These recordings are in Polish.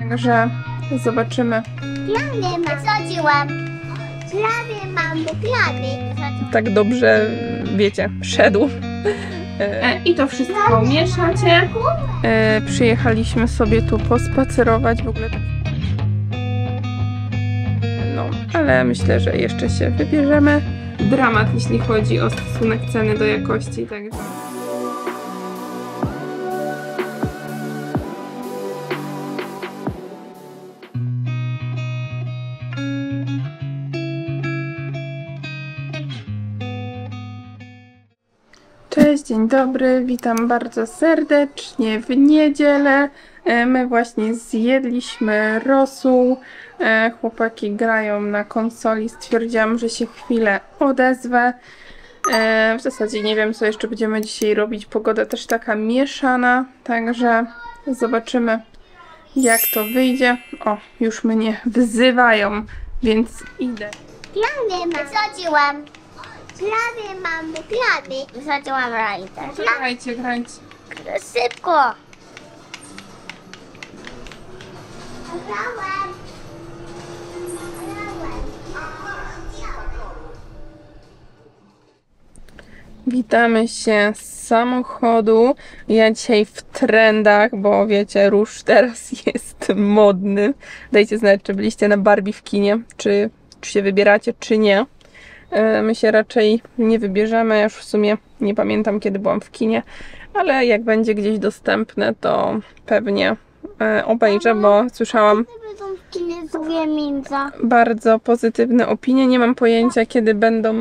Także zobaczymy. Plany wysadziłam. Plany mam, plany. Tak dobrze, wiecie, szedł. I to wszystko mieszacie. Przyjechaliśmy sobie tu pospacerować w ogóle. No, ale myślę, że jeszcze się wybierzemy. Dramat, jeśli chodzi o stosunek ceny do jakości, także... Cześć, dzień dobry, witam bardzo serdecznie w niedzielę. My właśnie zjedliśmy rosół. Chłopaki grają na konsoli, stwierdziłam, że się chwilę odezwę. W zasadzie nie wiem, co jeszcze będziemy dzisiaj robić. Pogoda też taka mieszana, także zobaczymy, jak to wyjdzie. O, już mnie wzywają, więc idę. Plany wysadziłam. Plany mam, plany. Wysadziłam rajdę. Grajcie, grajcie. Szybko. Witamy się z samochodu. Ja dzisiaj w trendach, bo wiecie, róż teraz jest modny. Dajcie znać, czy byliście na Barbie w kinie, czy się wybieracie, czy nie. My się raczej nie wybierzemy. Ja już w sumie nie pamiętam, kiedy byłam w kinie, ale jak będzie gdzieś dostępne, to pewnie obejrzę, bo słyszałam bardzo pozytywne opinie. Nie mam pojęcia, kiedy będą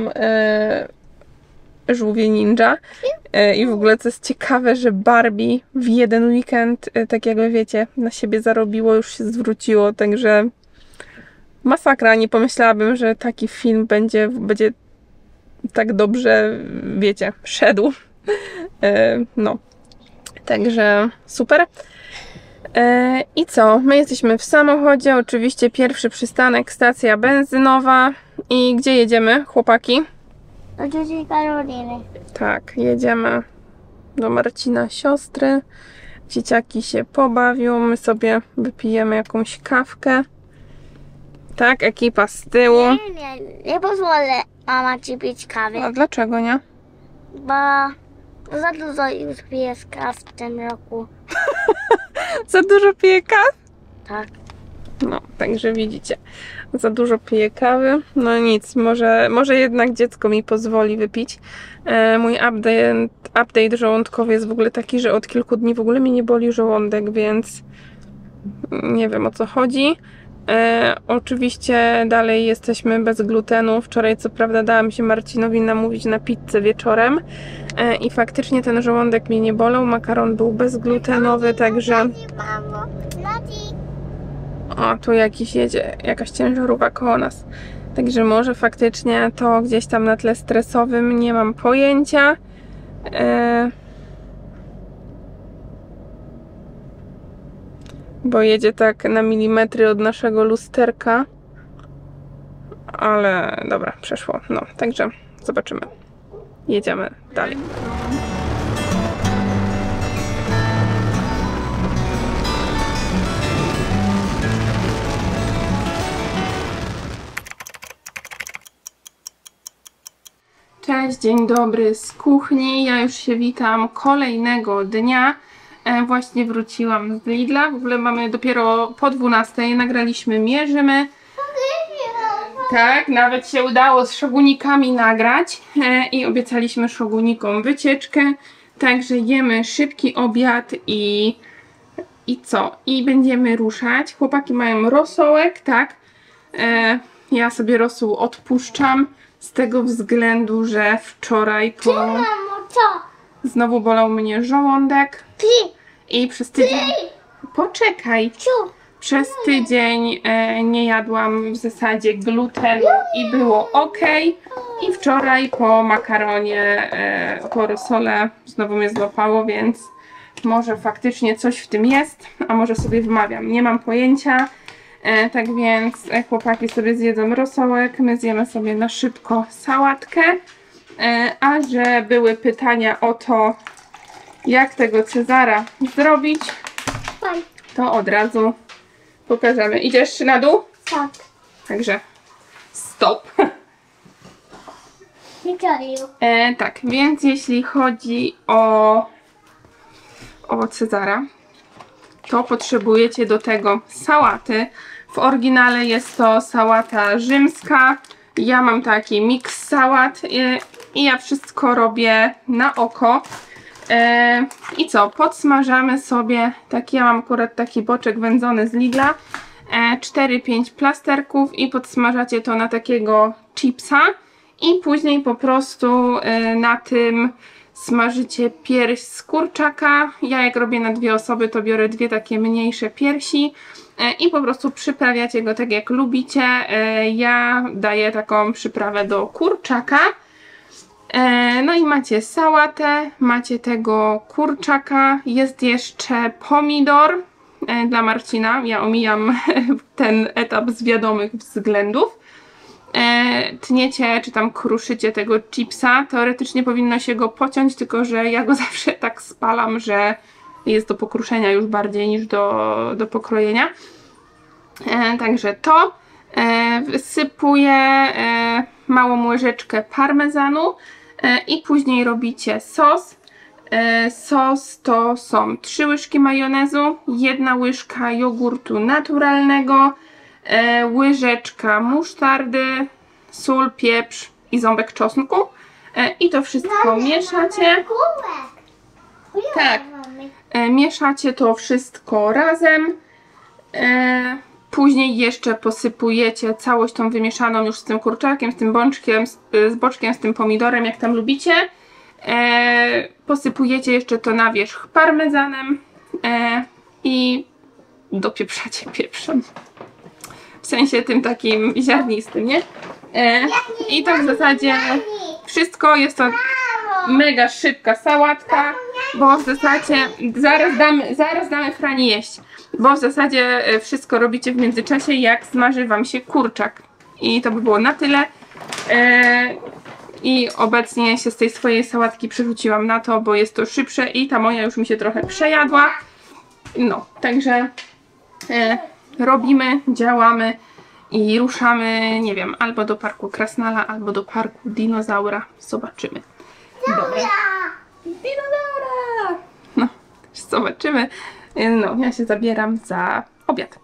żółwie ninja. I w ogóle co jest ciekawe, że Barbie w jeden weekend, tak jakby wiecie, na siebie zarobiło, już się zwróciło, także masakra. Nie pomyślałabym, że taki film będzie tak dobrze, wiecie, szedł. No, także super. I co? My jesteśmy w samochodzie, oczywiście pierwszy przystanek, stacja benzynowa. I gdzie jedziemy, chłopaki? Do cioci Karoliny. Tak, jedziemy do Marcina siostry. Dzieciaki się pobawią, my sobie wypijemy jakąś kawkę. Tak, ekipa z tyłu. Nie pozwolę mama ci pić kawy, A dlaczego nie? bo za dużo już piję kaw w tym roku. Za dużo piję kaw? Tak. No, także widzicie, za dużo piję kawy. No nic, może jednak dziecko mi pozwoli wypić. Mój update żołądkowy jest w ogóle taki, że od kilku dni w ogóle mnie nie boli żołądek, więc nie wiem, o co chodzi. Oczywiście dalej jesteśmy bez glutenu. Wczoraj co prawda dałam się Marcinowi namówić na pizzę wieczorem i faktycznie ten żołądek mnie nie bolał. Makaron był bezglutenowy, także... Mamo, O, tu jedzie jakaś ciężarówka koło nas. Także może faktycznie to gdzieś tam na tle stresowym, nie mam pojęcia. Bo jedzie tak na milimetry od naszego lusterka. Ale dobra, przeszło. No, także zobaczymy. Jedziemy dalej. Cześć, dzień dobry z kuchni. Ja już się witam kolejnego dnia. Właśnie wróciłam z Lidla. W ogóle mamy dopiero po 12. Nagraliśmy Mierzymy. Tak, nawet się udało z szogunikami nagrać. I obiecaliśmy szogunikom wycieczkę. Także jemy szybki obiad i co? I będziemy ruszać. Chłopaki mają rosołek, tak? Ja sobie rosół odpuszczam. Z tego względu, że wczoraj mamo, co? znowu bolał mnie żołądek i przez tydzień... Poczekaj! Przez tydzień nie jadłam w zasadzie glutenu i było ok. I wczoraj po makaronie, po rosole znowu mnie złapało, więc może faktycznie coś w tym jest, a może sobie wmawiam. Nie mam pojęcia. Tak więc chłopaki sobie zjedzą rosołek, my zjemy sobie na szybko sałatkę. A że były pytania o to, jak tego Cezara zrobić, to od razu pokażemy. Idziesz na dół? Tak. Także stop. Tak, więc jeśli chodzi o Cezara, to potrzebujecie do tego sałaty. W oryginale jest to sałata rzymska. Ja mam taki miks sałat i ja wszystko robię na oko. I co? Podsmażamy sobie, ja mam akurat taki boczek wędzony z Lidla, 4-5 plasterków i podsmażacie to na takiego chipsa i później po prostu na tym smażycie pierś z kurczaka. Ja jak robię na 2 osoby, to biorę 2 takie mniejsze piersi i po prostu przyprawiacie go tak jak lubicie. Ja daję taką przyprawę do kurczaka. No i macie sałatę, macie tego kurczaka, jest jeszcze pomidor dla Marcina. Ja omijam ten etap z wiadomych względów. Tniecie czy tam kruszycie tego chipsa. Teoretycznie powinno się go pociąć, tylko że ja go zawsze tak spalam, że jest do pokruszenia już bardziej niż do pokrojenia. Także to. Wsypuję małą łyżeczkę parmezanu i później robicie sos. Sos to są 3 łyżki majonezu, 1 łyżka jogurtu naturalnego, łyżeczka musztardy, sól, pieprz i ząbek czosnku. I to wszystko mieszacie. Tak, mieszacie to wszystko razem. Później jeszcze posypujecie całość tą wymieszaną już z tym kurczakiem, z tym boczkiem, z tym pomidorem, jak tam lubicie. Posypujecie jeszcze to na wierzch parmezanem i dopieprzacie pieprzem. W sensie tym takim ziarnistym, nie? I to w zasadzie wszystko. Jest to mega szybka sałatka, bo w zasadzie zaraz damy Frani jeść. Bo w zasadzie wszystko robicie w międzyczasie, jak smaży wam się kurczak. I to by było na tyle. I obecnie się z tej swojej sałatki przerzuciłam na to, bo jest to szybsze i ta moja już mi się trochę przejadła. No, także robimy, działamy i ruszamy, nie wiem, albo do parku Krasnala, albo do parku Dinozaura. Zobaczymy. Dobra. Dinozaura! No, zobaczymy. No, ja się zabieram za obiad.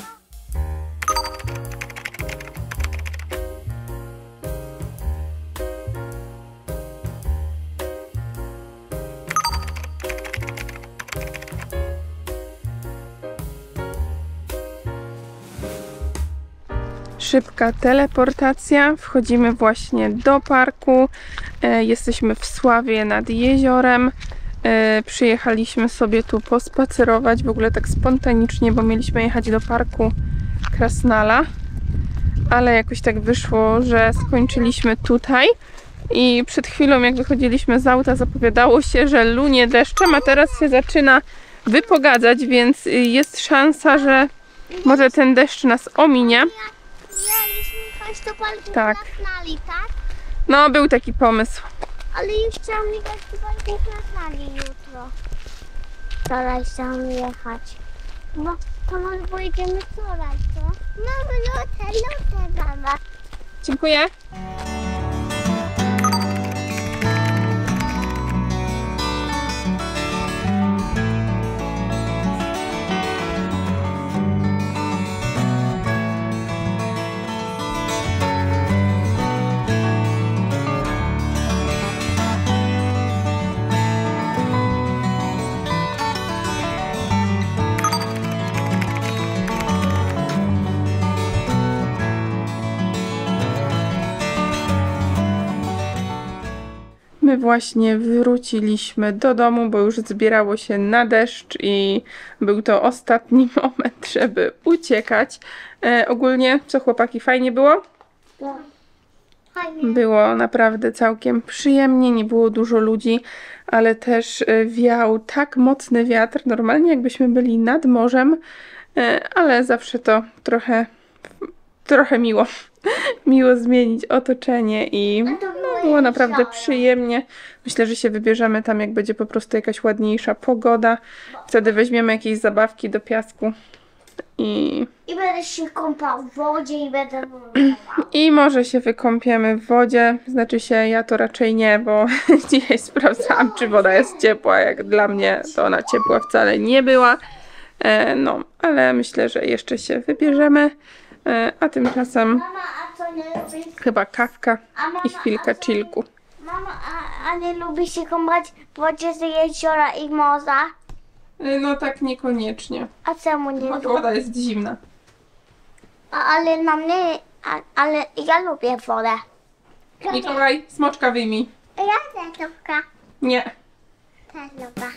Szybka teleportacja. Wchodzimy właśnie do parku. Jesteśmy w Sławie nad jeziorem. Przyjechaliśmy sobie tu pospacerować, w ogóle tak spontanicznie, bo mieliśmy jechać do parku Krasnala, ale jakoś tak wyszło, że skończyliśmy tutaj i przed chwilą jak wychodziliśmy z auta zapowiadało się, że lunie deszczem, a teraz się zaczyna wypogadzać, więc jest szansa, że może ten deszcz nas ominie. Mieliśmy jechać do parku Tak. Krasnali, tak? No, był taki pomysł. Ale już chciałam jechać do parku Krasnali jutro. Wczoraj chciałam jechać. Bo to może pojedziemy wczoraj, co? Mamy lutę, mama. Dziękuję. My właśnie wróciliśmy do domu, bo już zbierało się na deszcz i był to ostatni moment, żeby uciekać. Ogólnie, co chłopaki, fajnie było? Fajnie. Było naprawdę całkiem przyjemnie, nie było dużo ludzi, ale też wiał tak mocny wiatr, normalnie jakbyśmy byli nad morzem, ale zawsze to trochę miło zmienić otoczenie i było naprawdę przyjemnie. Myślę, że się wybierzemy tam, jak będzie po prostu jakaś ładniejsza pogoda. Wtedy weźmiemy jakieś zabawki do piasku I będę się kąpał w wodzie i będę wyglądała. I może się wykąpiemy w wodzie. Znaczy się, ja to raczej nie, bo dzisiaj sprawdzałam, czy woda jest ciepła. Jak dla mnie to ona ciepła wcale nie była. No, ale myślę, że jeszcze się wybierzemy. A tymczasem Mama, a co nie lubisz? chyba kawka mama, i chwilkę chillku. Mama, a nie lubi się kąpać w wodzie z jeziora i morza? No tak niekoniecznie. A czemu nie lubi? Woda jest zimna. Ale na mnie, ale ja lubię wodę. Mikołaj, smoczka wyjmij. Ja też lubię. Nie. Też lubię.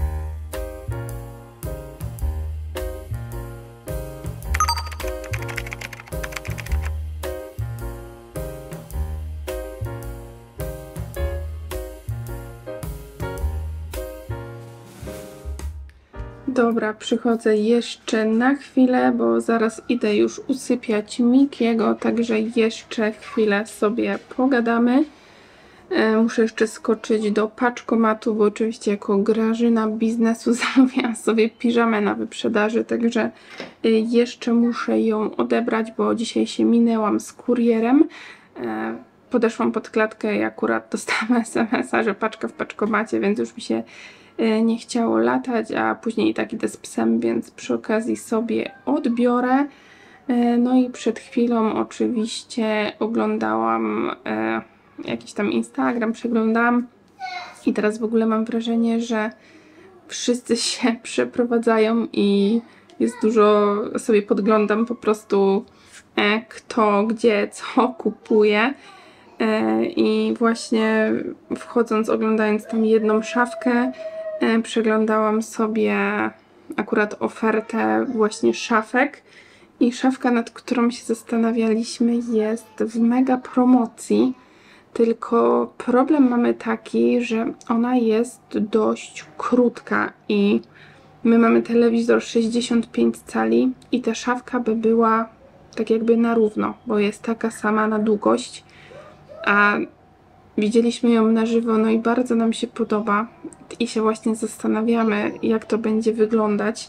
Dobra, przychodzę jeszcze na chwilę, bo zaraz idę już usypiać Mikiego, także jeszcze chwilę sobie pogadamy. Muszę jeszcze skoczyć do paczkomatu, bo oczywiście jako Grażyna biznesu zamówiłam sobie piżamę na wyprzedaży, także jeszcze muszę ją odebrać, bo dzisiaj się minęłam z kurierem. Podeszłam pod klatkę i akurat dostałam SMS-a, że paczka w paczkomacie, więc już mi się nie chciało latać, a później i tak idę z psem, więc przy okazji sobie odbiorę. No i przed chwilą oczywiście oglądałam jakiś tam Instagram, przeglądałam i teraz w ogóle mam wrażenie, że wszyscy się przeprowadzają i jest dużo, sobie podglądam po prostu kto, gdzie, co kupuje. I właśnie wchodząc, oglądając tam jedną szafkę, przeglądałam sobie akurat ofertę właśnie szafek i szafka, nad którą się zastanawialiśmy, jest w mega promocji, tylko problem mamy taki, że ona jest dość krótka i my mamy telewizor 65 cali i ta szafka by była tak jakby na równo, bo jest taka sama na długość, a widzieliśmy ją na żywo, no i bardzo nam się podoba i się właśnie zastanawiamy, jak to będzie wyglądać.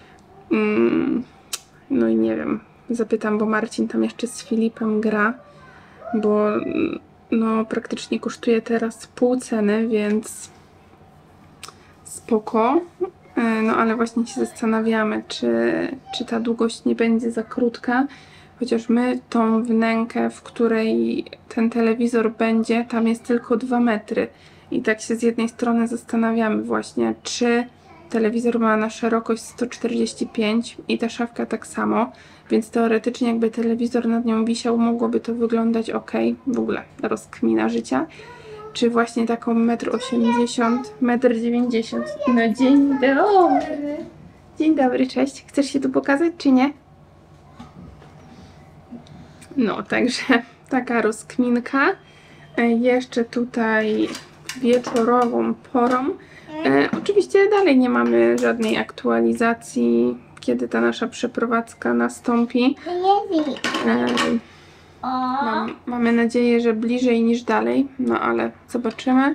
No i nie wiem, zapytam, bo Marcin tam jeszcze z Filipem gra, bo no praktycznie kosztuje teraz pół ceny, więc spoko. No ale właśnie się zastanawiamy, czy ta długość nie będzie za krótka. Chociaż my tą wnękę, w której ten telewizor będzie, tam jest tylko 2 metry. I tak się z jednej strony zastanawiamy właśnie, czy telewizor ma na szerokość 145 i ta szafka tak samo. Więc teoretycznie jakby telewizor nad nią wisiał, mogłoby to wyglądać ok. W ogóle rozkmina życia. Czy właśnie taką 1,80 m, 1,90 m. No dzień dobry. Dzień dobry, cześć. Chcesz się tu pokazać, czy nie? No, także taka rozkminka. Jeszcze tutaj wieczorową porą. Oczywiście dalej nie mamy żadnej aktualizacji, kiedy ta nasza przeprowadzka nastąpi. Mamy nadzieję, że bliżej niż dalej, no ale zobaczymy.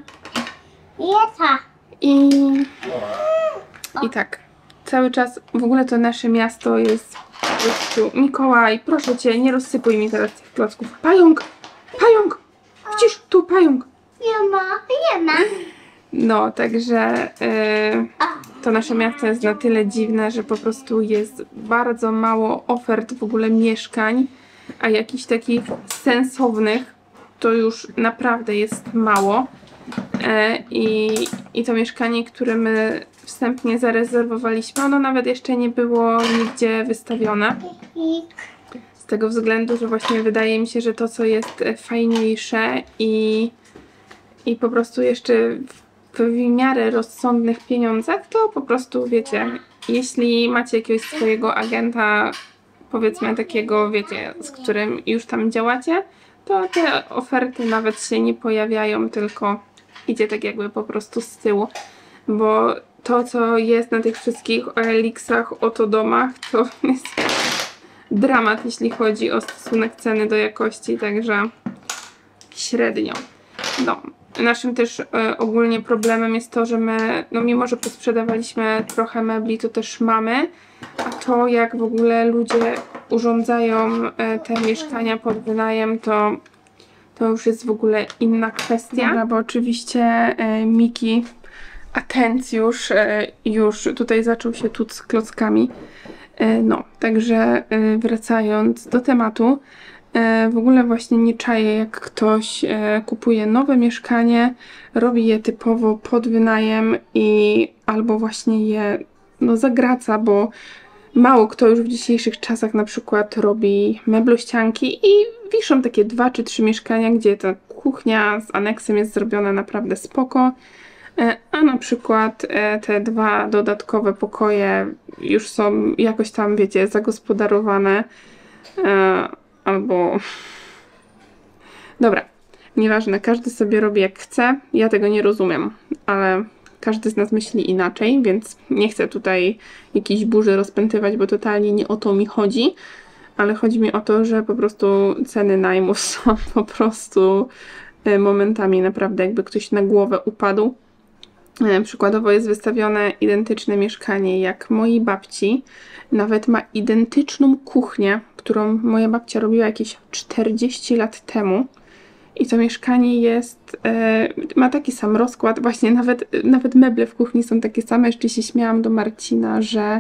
I tak, cały czas w ogóle to nasze miasto jest po prostu... Mikołaj, proszę Cię, nie rozsypuj mi teraz tych klocków. Pająk! Pająk! Widzisz, tu pająk! Nie ma. No, także to nasze miasto jest na tyle dziwne, że po prostu jest bardzo mało ofert w ogóle mieszkań, a jakichś takich sensownych to już naprawdę jest mało. I to mieszkanie, które my wstępnie zarezerwowaliśmy, ono nawet jeszcze nie było nigdzie wystawione. Z tego względu, że właśnie wydaje mi się, że to, co jest fajniejsze i po prostu jeszcze w miarę rozsądnych pieniądzach, to po prostu wiecie, jeśli macie jakiegoś swojego agenta, powiedzmy takiego, wiecie, z którym już tam działacie, to te oferty nawet się nie pojawiają, tylko idzie tak jakby po prostu z tyłu, bo to, co jest na tych wszystkich OLX-ach, Otodomach, to jest dramat, jeśli chodzi o stosunek ceny do jakości, także średnio. No. Naszym też ogólnie problemem jest to, że my, no mimo że posprzedawaliśmy trochę mebli, to też mamy A to, jak w ogóle ludzie urządzają te mieszkania pod wynajem, to już jest w ogóle inna kwestia. Dobra, bo oczywiście Miki Atencjusz już tutaj zaczął się tuc z klockami. No, także wracając do tematu, w ogóle właśnie nie czaję, jak ktoś kupuje nowe mieszkanie, robi je typowo pod wynajem i albo właśnie je zagraca, bo mało kto już w dzisiejszych czasach na przykład robi meblościanki i wiszą takie 2 czy 3 mieszkania, gdzie ta kuchnia z aneksem jest zrobiona naprawdę spoko, a na przykład te 2 dodatkowe pokoje już są jakoś tam, wiecie, zagospodarowane albo... Dobra, nieważne, każdy sobie robi jak chce, ja tego nie rozumiem, ale każdy z nas myśli inaczej, więc nie chcę tutaj jakiejś burzy rozpętywać, bo totalnie nie o to mi chodzi, ale chodzi mi o to, że po prostu ceny najmu są po prostu momentami naprawdę jakby ktoś na głowę upadł. Przykładowo jest wystawione identyczne mieszkanie jak mojej babci, nawet ma identyczną kuchnię, którą moja babcia robiła jakieś 40 lat temu. I to mieszkanie jest, ma taki sam rozkład, właśnie nawet meble w kuchni są takie same. Jeszcze się śmiałam do Marcina,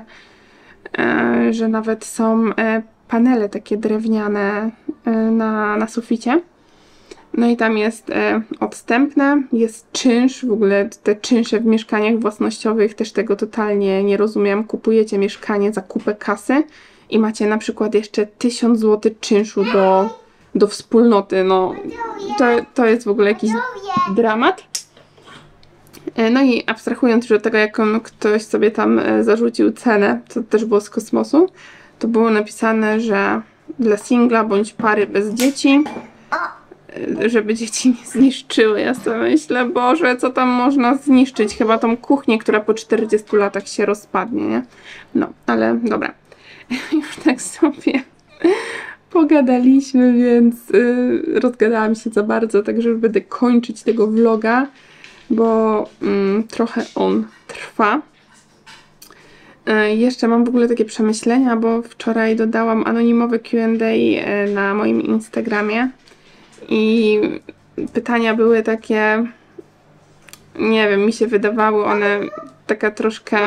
że nawet są panele takie drewniane na suficie. No i tam jest odstępne, jest czynsz, w ogóle te czynsze w mieszkaniach własnościowych, też tego totalnie nie rozumiem. Kupujecie mieszkanie za kupę kasy i macie na przykład jeszcze 1000 zł czynszu do wspólnoty, no to jest w ogóle jakiś dramat. No i abstrahując już od tego, jaką ktoś sobie tam zarzucił cenę, co też było z kosmosu, to było napisane, że dla singla bądź pary bez dzieci, żeby dzieci nie zniszczyły. Ja sobie myślę, Boże, co tam można zniszczyć? Chyba tą kuchnię, która po 40 latach się rozpadnie, nie? No, ale dobra. Już tak sobie pogadaliśmy, więc rozgadałam się za bardzo, także już będę kończyć tego vloga, bo trochę on trwa. Jeszcze mam w ogóle takie przemyślenia, bo wczoraj dodałam anonimowe Q&A na moim Instagramie i pytania były takie, nie wiem, mi się wydawały one taka troszkę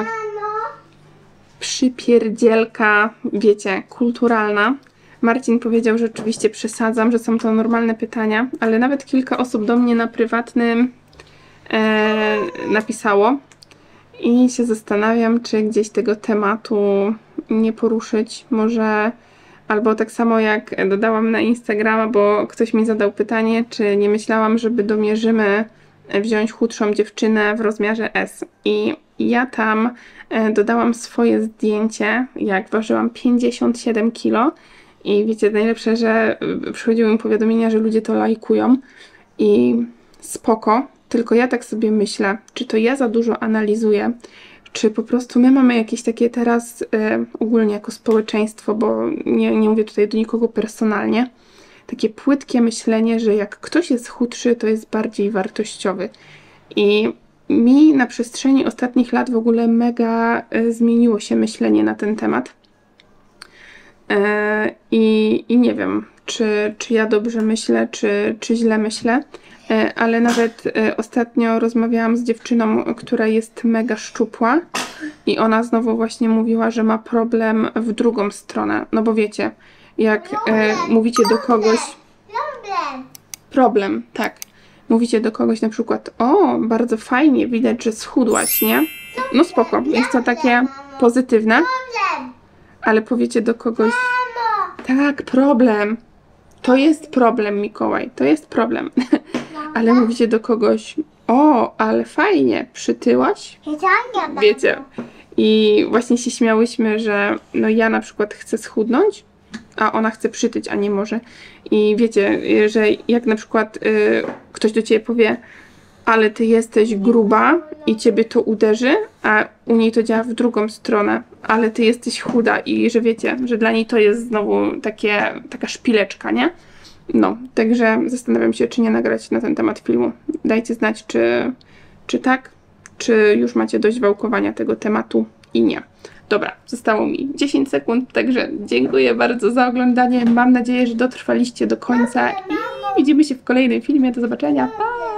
przypierdzielka, wiecie, kulturalna. Marcin powiedział, że oczywiście przesadzam, że są to normalne pytania, ale nawet kilka osób do mnie na prywatnym napisało i się zastanawiam, czy gdzieś tego tematu nie poruszyć, może albo tak samo jak dodałam na Instagrama, bo ktoś mi zadał pytanie, czy nie myślałam, żeby domierzymy wziąć chudszą dziewczynę w rozmiarze S. I ja tam dodałam swoje zdjęcie, jak ważyłam 57 kg. I wiecie, najlepsze, że przychodziły mi powiadomienia, że ludzie to lajkują i spoko, tylko ja tak sobie myślę, czy to ja za dużo analizuję, czy po prostu my mamy jakieś takie teraz ogólnie jako społeczeństwo, bo nie mówię tutaj do nikogo personalnie, takie płytkie myślenie, że jak ktoś jest chudszy, to jest bardziej wartościowy. I mi na przestrzeni ostatnich lat w ogóle mega zmieniło się myślenie na ten temat. I nie wiem, czy ja dobrze myślę, czy źle myślę, ale nawet ostatnio rozmawiałam z dziewczyną, która jest mega szczupła i ona znowu właśnie mówiła, że ma problem w drugą stronę. No bo wiecie, jak mówicie do kogoś... Problem, tak. Mówicie do kogoś na przykład, o, bardzo fajnie, widać, że schudłaś, nie? No spoko, jest to takie pozytywne. Ale powiecie do kogoś, tak, problem. To jest problem, Mikołaj, to jest problem. Ale mówicie do kogoś, o, ale fajnie, przytyłaś? Wiecie. I właśnie się śmiałyśmy, że no ja na przykład chcę schudnąć, a ona chce przytyć, a nie może. I wiecie, że jak na przykład ktoś do ciebie powie, ale ty jesteś gruba i ciebie to uderzy, a u niej to działa w drugą stronę, ale ty jesteś chuda i że wiecie, że dla niej to jest znowu taka szpileczka, nie? No, także zastanawiam się, czy nie nagrać na ten temat filmu. Dajcie znać, czy tak, czy już macie dość wałkowania tego tematu i nie. Dobra, zostało mi 10 sekund, także dziękuję bardzo za oglądanie. Mam nadzieję, że dotrwaliście do końca i widzimy się w kolejnym filmie. Do zobaczenia. Pa!